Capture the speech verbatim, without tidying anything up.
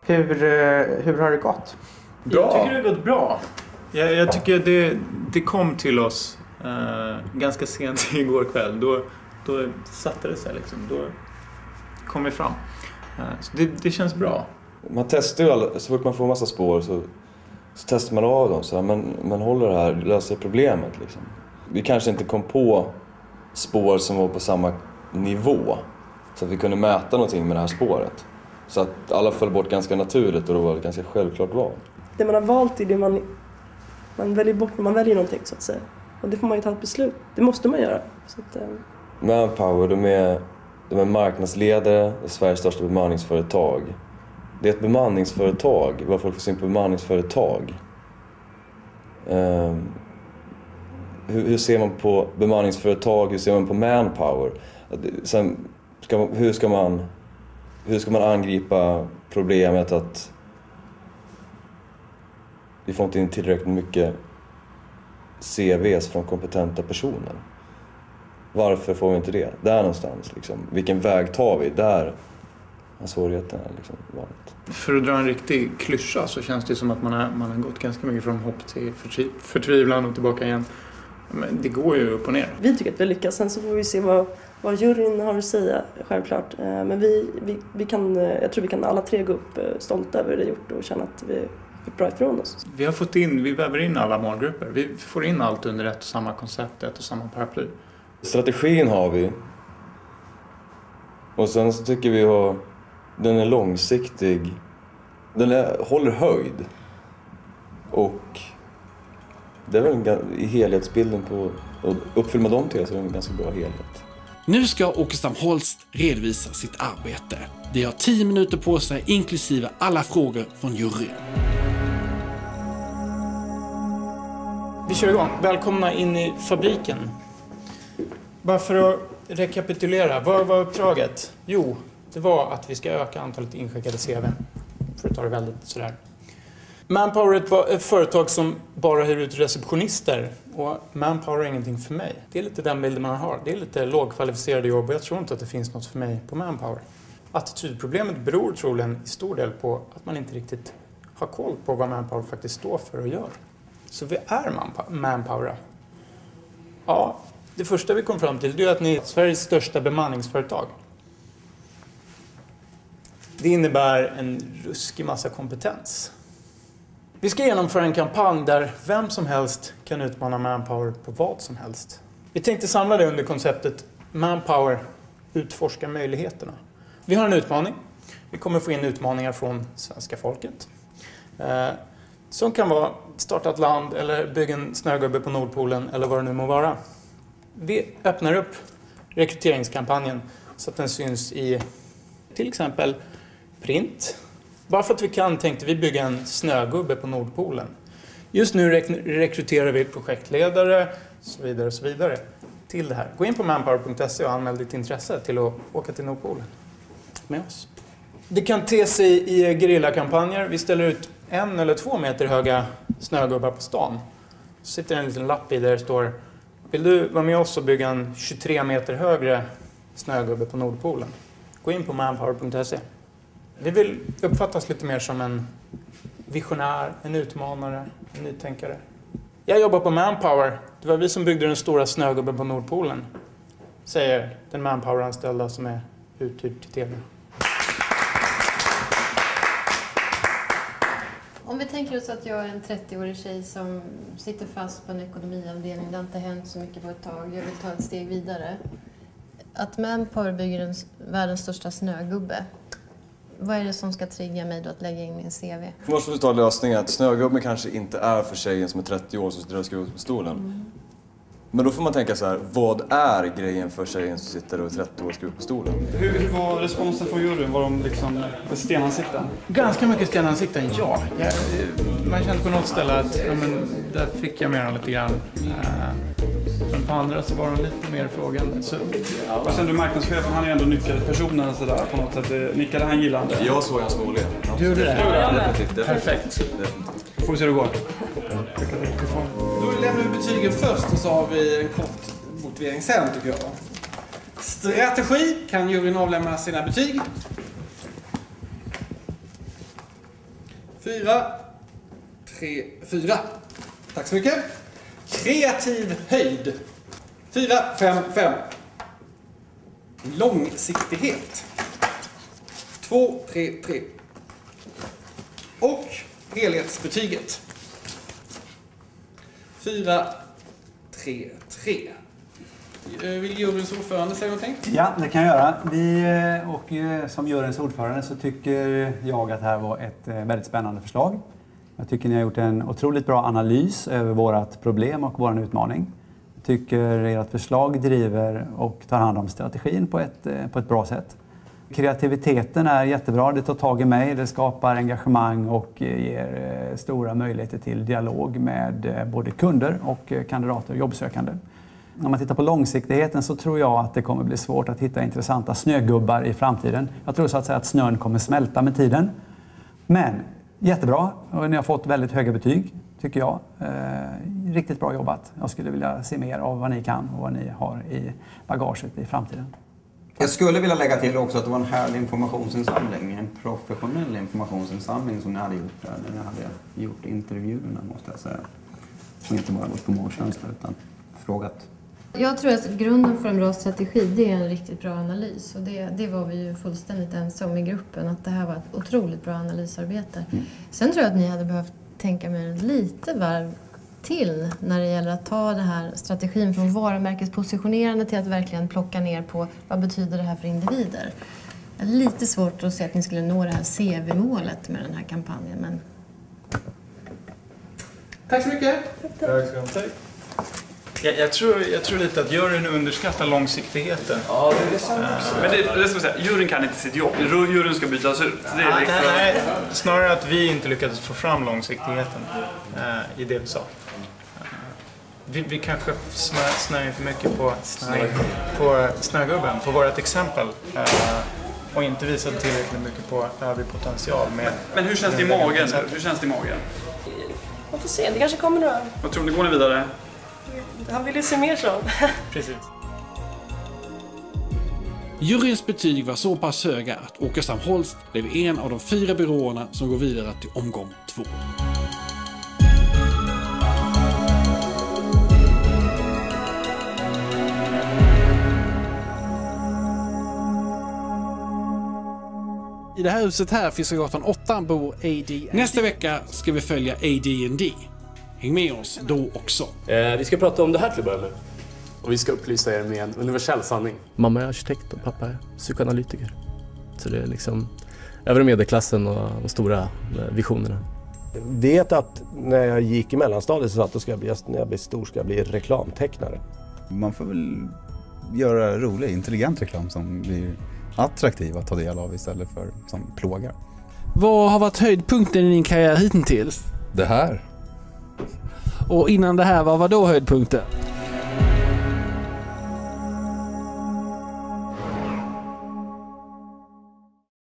Hur, hur har det gått? Bra. Jag tycker det har gått bra. Jag, jag tycker det, det kom till oss eh, ganska sent igår kväll. Då, då satte det sig liksom. Då kom vi fram. Eh, så det, det känns bra. Man testar ju alla, så fort man får massa spår så, så testar man av dem. Så här, men, men håller det här, löser problemet liksom. Vi kanske inte kom på spår som var på samma nivå. Så att vi kunde mäta någonting med det här spåret. Så att alla föll bort ganska naturligt och det var ett ganska självklart val. Det man har valt är det man, man väljer bort när man väljer någonting så att säga. Och det får man ju ta ett beslut. Det måste man göra. Så att, eh. Manpower, de är, de är marknadsledare och Sveriges största bemanningsföretag. Det är ett bemanningsföretag. Vad folk får sin på bemanningsföretag. Um, hur, hur ser man på bemanningsföretag? Hur ser man på manpower? Sen, ska man, hur, ska man, hur ska man angripa problemet att vi får inte in tillräckligt mycket C Vs från kompetenta personer? Varför får vi inte det? Där någonstans. Liksom. Vilken väg tar vi? Där har svårigheterna liksom varit. För att dra en riktig klyscha så känns det som att man har, man har gått ganska mycket från hopp till förtri- förtvivlan och tillbaka igen. Men det går ju upp och ner. Vi tycker att vi lyckas. Sen så får vi se vad, vad juryn har att säga, självklart. Men vi, vi, vi kan, jag tror vi kan alla tre gå upp stolta över det gjort och känna att vi fick bra ifrån oss. Vi har fått in, vi väver in alla målgrupper. Vi får in allt under ett och samma koncept, ett och samma paraply. Strategin har vi. Och sen så tycker vi att den är långsiktig. Den är, håller höjd. Och det är väl en, i helhetsbilden på att uppfylla de till så är det en ganska bra helhet. Nu ska Åkestam Holst redovisa sitt arbete. Det har tio minuter på sig inklusive alla frågor från juryn. Vi kör igång. Välkomna in i fabriken. Bara för att rekapitulera, vad var uppdraget? Jo, det var att vi ska öka antalet inskickade C V. För att ta det väldigt sådär. Manpower är ett företag som bara hyr ut receptionister. Och Manpower är ingenting för mig. Det är lite den bilden man har. Det är lite lågkvalificerade jobb och jag tror inte att det finns något för mig på Manpower. Attitydproblemet beror troligen i stor del på att man inte riktigt har koll på vad Manpower faktiskt står för och gör. Så vi är Manpower. Ja, det första vi kom fram till är att ni är Sveriges största bemanningsföretag. Det innebär en ruskig massa kompetens. Vi ska genomföra en kampanj där vem som helst kan utmana Manpower på vad som helst. Vi tänkte samla det under konceptet Manpower utforskar möjligheterna. Vi har en utmaning. Vi kommer få in utmaningar från svenska folket. Eh, som kan vara starta ett land eller bygga en snögubbe på Nordpolen eller vad det nu må vara. Vi öppnar upp rekryteringskampanjen så att den syns i till exempel print. Bara för att vi kan tänkte vi bygga en snögubbe på Nordpolen. Just nu rekryterar vi projektledare så vidare och så vidare till det här. Gå in på manpower punkt se och anmäl ditt intresse till att åka till Nordpolen med oss. Det kan te sig i gerillakampanjer. Vi ställer ut en eller två meter höga snögubbar på stan. Så sitter en liten lapp i där det står: vill du vara med oss och bygga en tjugotre meter högre snögubbe på Nordpolen? Gå in på manpower punkt se. Vi vill uppfattas lite mer som en visionär, en utmanare, en nytänkare. Jag jobbar på Manpower. Det var vi som byggde den stora snögubben på Nordpolen, säger den Manpower-anställda som är uthyrd till T V. Om vi tänker oss att jag är en trettioårig tjej som sitter fast på en ekonomiavdelning. Det har inte hänt så mycket på ett tag. Jag vill ta ett steg vidare. Att Manpower bygger en, världens största snögubbe. Vad är det som ska trigga mig då att lägga in min C V? För måste vi ta lösningen att snögubben kanske inte är för tjejen som är trettio år som sitter och skruvar på stolen. Mm. Men då får man tänka så här, vad är grejen för tjejen som sitter och är trettio år och skruvar på stolen? Hur, hur var responsen från juryn? Var de liksom stenansikten? Ganska mycket stenansikten, ja. Jag, man kände på något ställe att ja, men, där fick jag med dem lite grann. Men på andra så var de lite mer frågande. Så, ja. Vad kände du marknadschefen? Han är ju ändå nyckelpersonen så där, på något sätt. Nickade han gillande? Jag såg hans mål. Du gjorde det? Ja, definitivt, definitivt. Perfekt. Får vi se hur det går. Då lämnar vi betygen först och så har vi en kort motivering sen tycker jag. Strategi kan juryn avlämna sina betyg. Fyra, tre, fyra. Tack så mycket. Kreativ höjd. Fyra, fem, fem. Långsiktighet. Två, tre, tre. Och helhetsbetyget. Fyra, tre, tre. Vill juryns ordförande säga någonting? Ja, det kan jag göra. Vi, och som juryns ordförande så tycker jag att det här var ett väldigt spännande förslag. Jag tycker ni har gjort en otroligt bra analys över vårt problem och vår utmaning. Jag tycker ert förslag driver och tar hand om strategin på ett, på ett bra sätt. Kreativiteten är jättebra, det tar tag i mig, det skapar engagemang och ger stora möjligheter till dialog med både kunder och kandidater och jobbsökande. Om man tittar på långsiktigheten så tror jag att det kommer bli svårt att hitta intressanta snögubbar i framtiden. Jag tror så att säga att snön kommer smälta med tiden. Men jättebra, och ni har fått väldigt höga betyg tycker jag. Eh, riktigt bra jobbat. Jag skulle vilja se mer av vad ni kan och vad ni har i bagaget i framtiden. Jag skulle vilja lägga till också att det var en härlig informationsinsamling, en professionell informationsinsamling som ni hade gjort där. När ni hade gjort intervjuerna måste jag säga. Som inte bara gått på målkänsla utan frågat. Jag tror att grunden för en bra strategi det är en riktigt bra analys. Och det, det var vi ju fullständigt ensamma om i gruppen. Att det här var ett otroligt bra analysarbete. Mm. Sen tror jag att ni hade behövt tänka mer lite varv till när det gäller att ta det här strategin från varumärkespositionerande till att verkligen plocka ner på vad betyder det här för individer. Det är lite svårt att se att ni skulle nå det här C V-målet med den här kampanjen. Men... Tack så mycket. Tack så mycket. Jag, jag, tror, jag tror lite att juryn underskattar långsiktigheten. Ja, det är sant. Uh, Men det, det ska säga, juryn kan inte sitt jobb. Juryn ska bytas ut. Det är liksom... nej, nej, snarare att vi inte lyckades få fram långsiktigheten uh, i det vi sa. Uh, vi, vi kanske snör, snör in för mycket på, snör, på snögubben, på vårt exempel. Uh, och inte visade tillräckligt mycket på övrig potential. Med, Men hur känns det i magen? Hur känns det i magen? Man får se, det kanske kommer några. Vad tror ni, går ni vidare? Han vill ju se mer så. Precis. Juryns betyg var så pass höga att Åkestam Holst blev en av de fyra byråerna som går vidare till omgång två. I det här huset här, Fiskargatan åtta, bor A D and D. Nästa vecka ska vi följa A D and D. Häng med oss då också. Eh, vi ska prata om det här till att börja med. Och vi ska upplysa er med en universell sanning. Mamma är arkitekt och pappa är psykoanalytiker. Så det är liksom övre medelklassen och de stora visionerna. Jag vet att när jag gick i mellanstadiet så att då ska jag bli, när jag blir stor ska jag bli reklamtecknare. Man får väl göra rolig, intelligent reklam som blir attraktiv att ta del av istället för som plågar. Vad har varit höjdpunkten i din karriär hittills? Det här. Och innan det här, vad var då höjdpunkten?